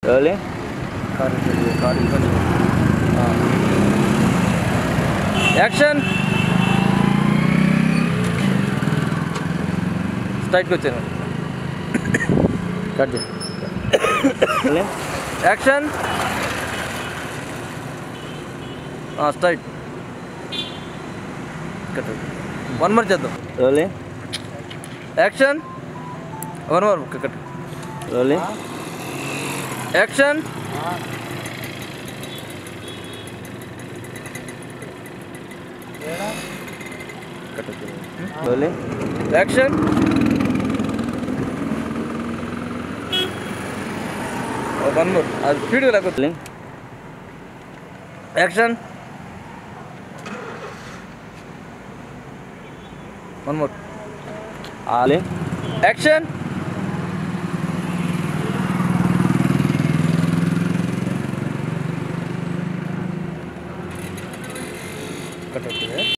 Rolling. Action. Straight go channel. Cut it. Rolling. Action. Straight. Cut it. One more chaddo. Rolling. Action. One more. Cut. Rolling. Action. Cut it. Rolling. Action. One more. Speed will happen. Action. One more. Action. Cut it.